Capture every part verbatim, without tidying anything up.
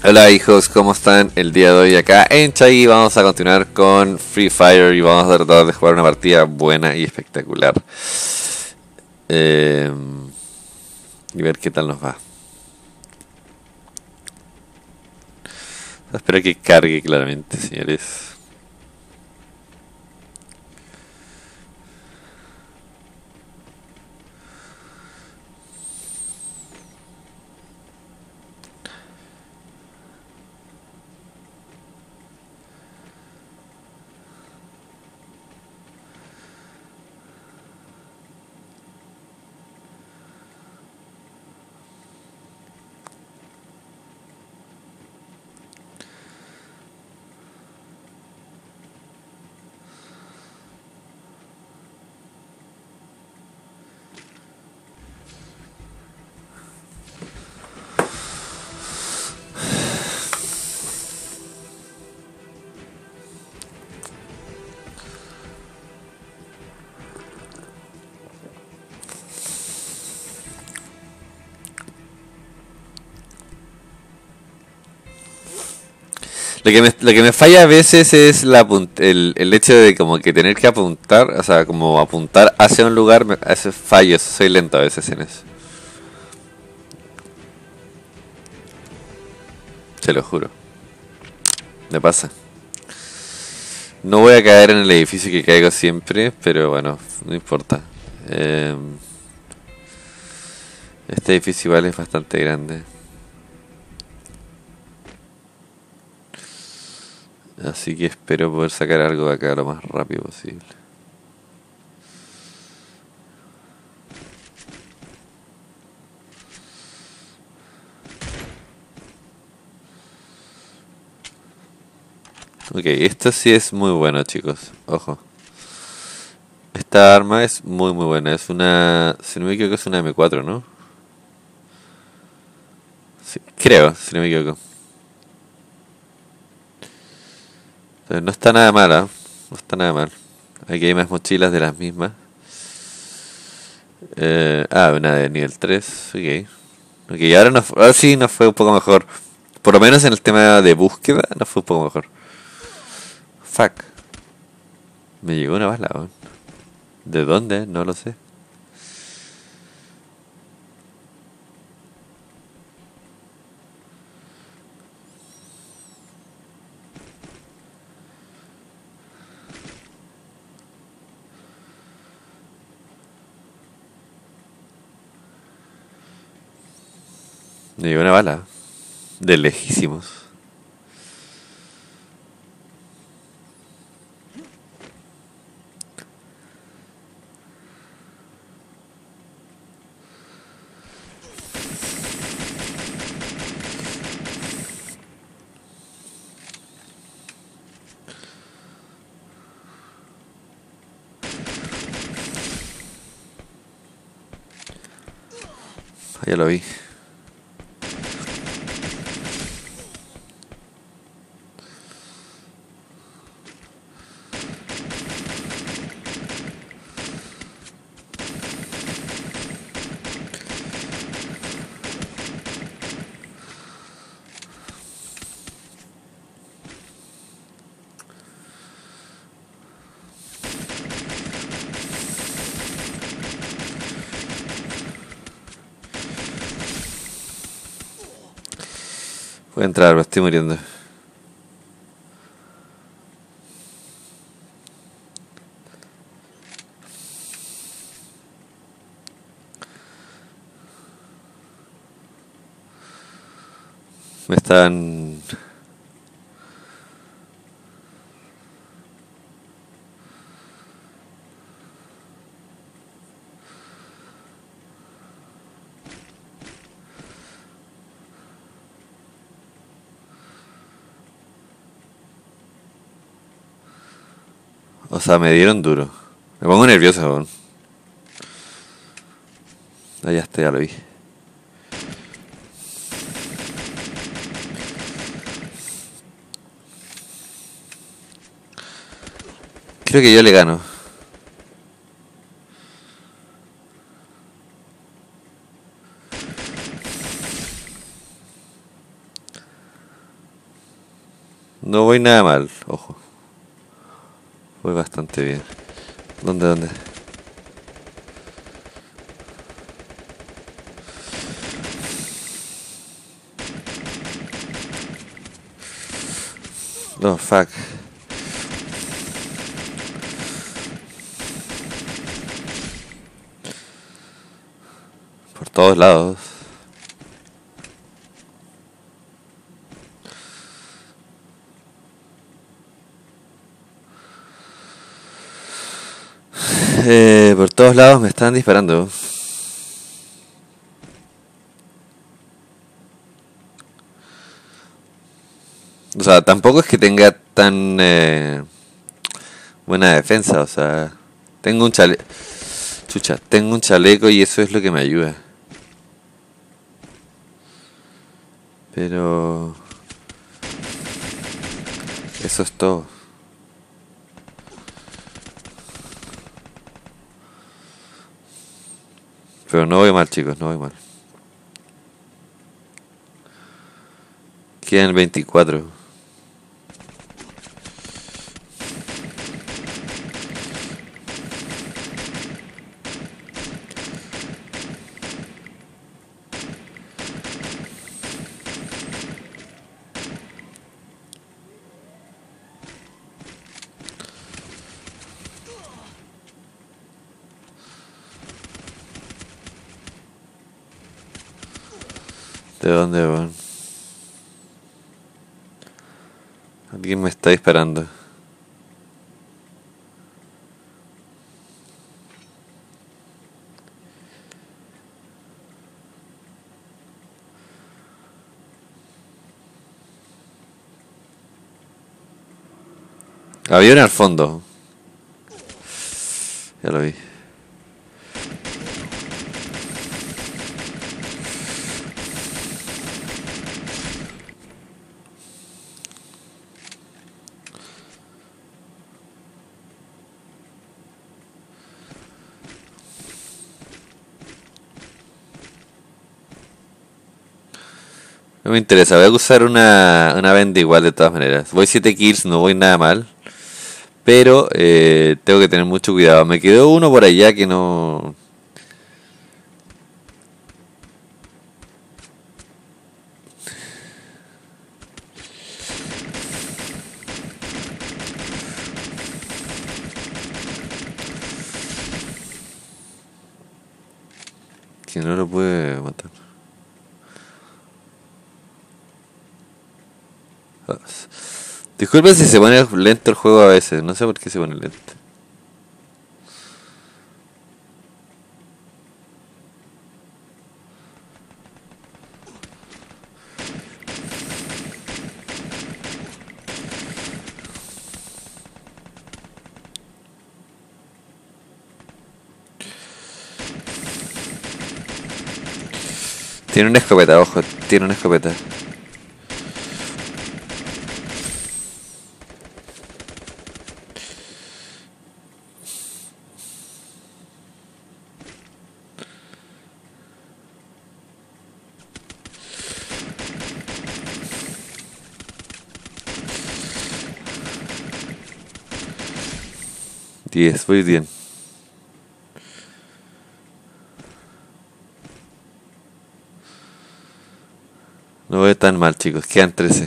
Hola hijos, ¿cómo están el día de hoy acá en Chagui? Vamos a continuar con Free Fire y vamos a tratar de jugar una partida buena y espectacular. Eh, y ver qué tal nos va. Espero que cargue claramente, señores. Lo que, me, lo que me falla a veces es la, el, el hecho de como que tener que apuntar, o sea, como apuntar hacia un lugar, me hace fallos, soy lento a veces en eso. Se lo juro. Me pasa. No voy a caer en el edificio que caigo siempre, pero bueno, no importa. Eh, este edificio igual es bastante grande. Así que espero poder sacar algo de acá lo más rápido posible. Ok, esto sí es muy bueno, chicos. Ojo. Esta arma es muy muy buena. Es una... Si no me equivoco es una M cuatro, ¿no? Sí, creo, si no me equivoco. Entonces, no está nada mala. No está nada mal. Aquí hay más mochilas de las mismas. Eh, ah, una de nivel tres. Ok. Ok, ahora, nos, ahora sí nos fue un poco mejor. Por lo menos en el tema de búsqueda nos fue un poco mejor. Fuck. Me llegó una bala, weón. ¿De dónde? No lo sé. Me llegó una bala. De lejísimos. Ah, ya lo vi. Voy a entrar, me estoy muriendo. Me están... O sea, me dieron duro. Me pongo nervioso, weón. Ah, ya está, ya lo vi. Creo que yo le gano. No voy nada mal, ojo. Voy bastante bien. ¿Dónde, dónde? No, fuck. Por todos lados. Eh, por todos lados me están disparando. O sea, tampoco es que tenga tan eh, buena defensa, o sea, tengo un chaleco, chucha, tengo un chaleco y eso es lo que me ayuda. Pero eso es todo. Pero no voy mal, chicos, no voy mal. Quedan veinticuatro. ¿De dónde van? Alguien me está disparando. Había uno al fondo. Ya lo vi. No me interesa, voy a usar una, una venda igual de todas maneras. Voy siete kills, no voy nada mal. Pero eh, tengo que tener mucho cuidado. Me quedó uno por allá que no... Que no lo puede matar. Ah, disculpe si se pone lento el juego a veces. No sé por qué se pone lento. Tiene una escopeta, ojo. Tiene una escopeta. Diez, voy bien. No voy tan mal, chicos. Quedan trece.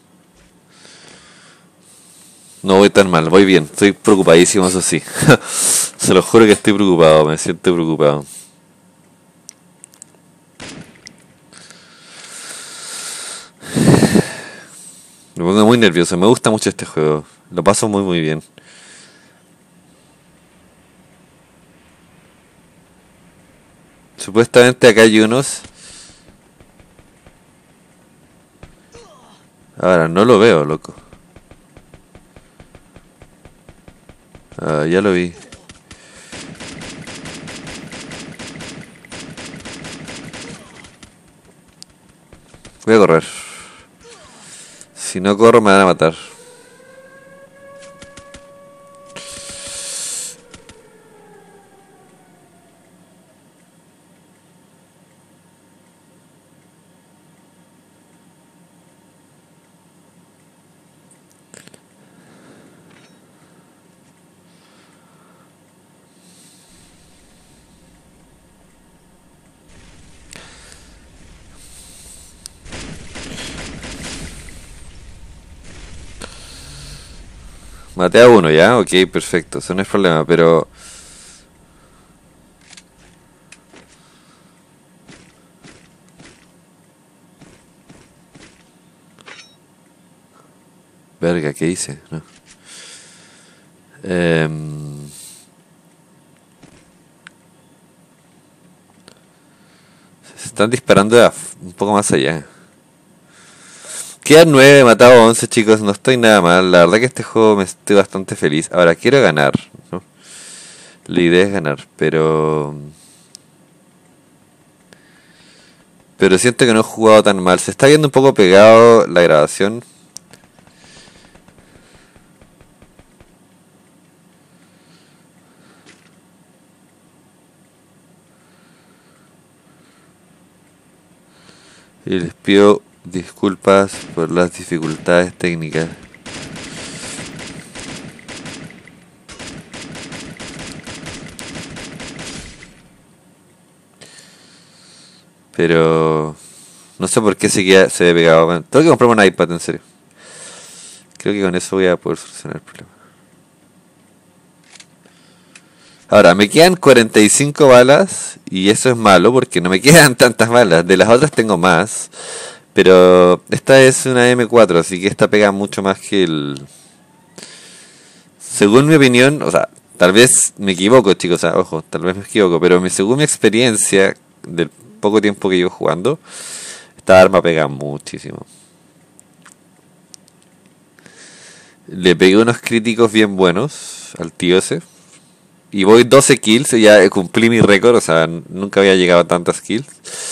No voy tan mal, voy bien. Estoy preocupadísimo, eso sí. Se lo juro que estoy preocupado. Me siento preocupado. Me pongo muy nervioso. Me gusta mucho este juego. Lo paso muy, muy bien. Supuestamente acá hay unos. Ahora, no lo veo, loco. Ah, ya lo vi. Voy a correr. Si no corro me van a matar. Maté a uno ya, ok, perfecto, eso no es problema, pero... Verga, ¿qué hice? No. Em, Se están disparando de af- un poco más allá. Quedan nueve, he matado once chicos, no estoy nada mal. La verdad que este juego me estoy bastante feliz. Ahora quiero ganar, ¿no? La idea es ganar, pero... Pero siento que no he jugado tan mal. Se está viendo un poco pegado la grabación. Y les pido disculpas por las dificultades técnicas. Pero... No sé por qué se, queda, se ve pegado. Bueno, tengo que comprarme un iPad, en serio. Creo que con eso voy a poder solucionar el problema. Ahora, me quedan cuarenta y cinco balas y eso es malo porque no me quedan tantas balas. De las otras tengo más, pero esta es una M cuatro, así que esta pega mucho más que el... Según mi opinión, o sea, tal vez me equivoco, chicos, o sea, ojo, tal vez me equivoco, pero mi, según mi experiencia del poco tiempo que llevo jugando, esta arma pega muchísimo. Le pegué unos críticos bien buenos al tío ese. Y voy doce kills, y ya cumplí mi récord, o sea, nunca había llegado a tantas kills.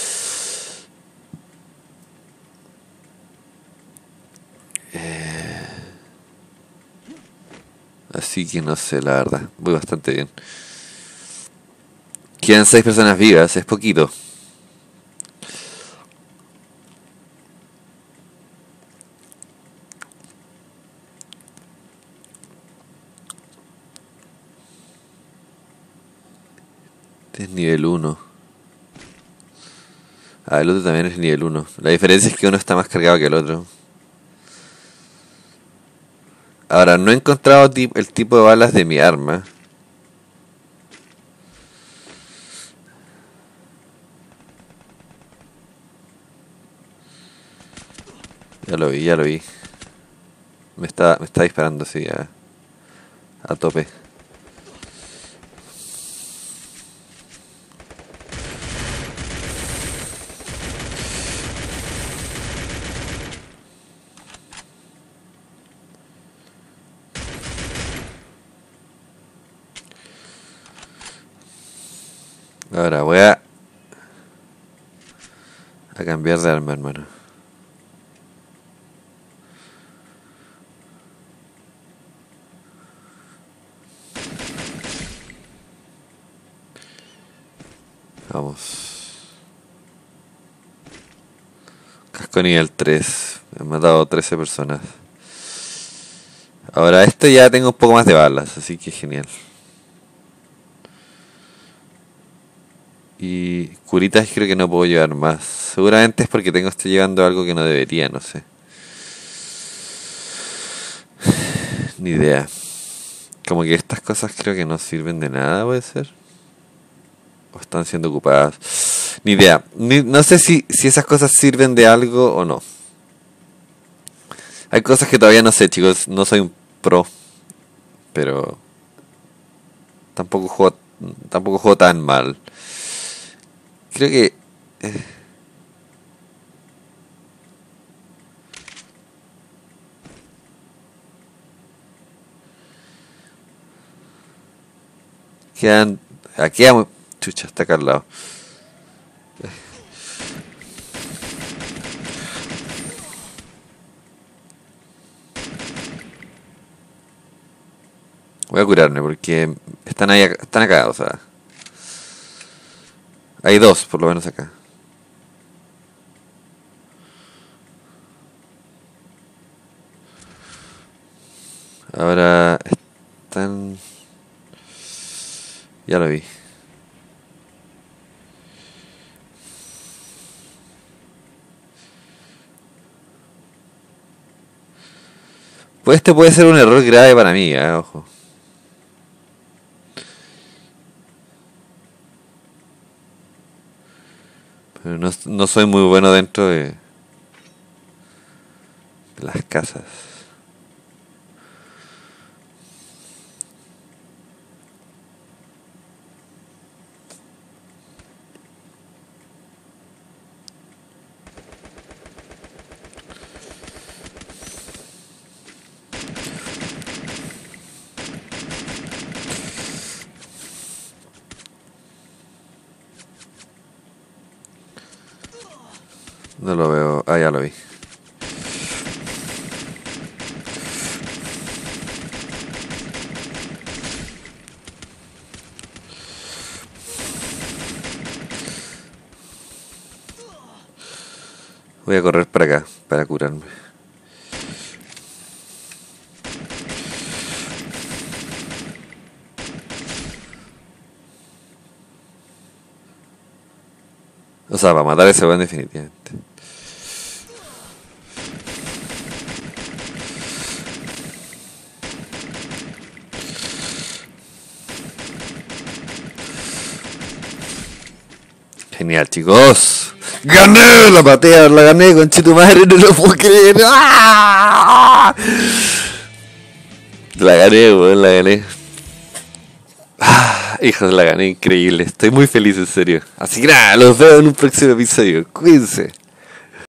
Así que no sé, la verdad, voy bastante bien. Quedan seis personas vivas, es poquito. Este es nivel uno. Ah, el otro también es nivel uno. La diferencia es que uno está más cargado que el otro. Ahora, no he encontrado ti- el tipo de balas de mi arma. Ya lo vi, ya lo vi. Me está, me está disparando así a, a tope. Ahora voy a, a cambiar de arma, hermano. Vamos. Casco nivel tres. Me han matado trece personas. Ahora esto ya tengo un poco más de balas, así que genial. Y curitas creo que no puedo llevar más. Seguramente es porque tengo estoy llevando algo que no debería, no sé. Ni idea. Como que estas cosas creo que no sirven de nada, puede ser. O están siendo ocupadas. Ni idea. Ni- no sé si, si esas cosas sirven de algo o no. Hay cosas que todavía no sé, chicos. No soy un pro. Pero tampoco juego, tampoco juego tan mal. Creo que... Quedan... Aquí hay... Chucha, está acá al lado. Voy a curarme porque están ahí, están acá, o sea. Hay dos, por lo menos acá. Ahora están... Ya lo vi. Pues este puede ser un error grave para mí, eh, ojo. Pero no, no soy muy bueno dentro de, de las casas. No lo veo. Ah, ya lo vi. Voy a correr para acá, para curarme. O sea, para matar a ese weón definitivamente. Genial, chicos. ¡Gané! La patea, la gané, conchito madre, no lo puedo creer. ¡Ah! La gané, weón, la gané. Ah, hijos, la gané, increíble. Estoy muy feliz, en serio. Así que nada, los veo en un próximo episodio. Cuídense.